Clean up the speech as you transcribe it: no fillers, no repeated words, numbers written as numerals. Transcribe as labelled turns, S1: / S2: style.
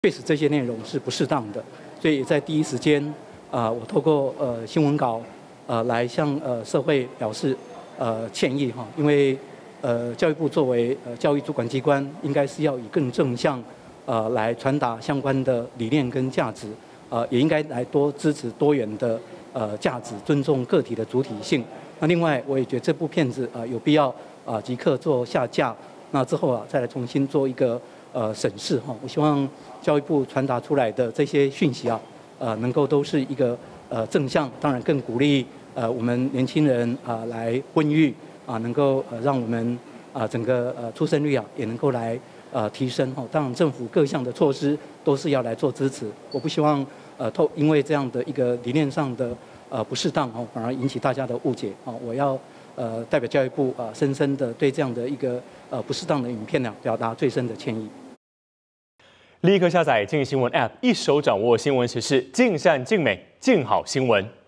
S1: 确实这些内容是不适当的，所以在第一时间我透过新闻稿来向社会表示歉意哈，因为教育部作为教育主管机关，应该是要以更正向来传达相关的理念跟价值，也应该来多支持多元的价值，尊重个体的主体性。那另外，我也觉得这部片子有必要即刻做下架，那之后再来重新做一个审视哈。我希望教育部传达出来的这些讯息能够都是一个正向，当然更鼓励我们年轻人来婚育能够让我们整个出生率也能够来提升哈。当然政府各项的措施都是要来做支持，我不希望因为这样的一个理念上的不适当反而引起大家的误解我要代表教育部深深的对这样的一个不适当的影片表达最深的歉意。
S2: 立刻下载镜新闻 App， 一手掌握新闻时事，尽善尽美，尽好新闻。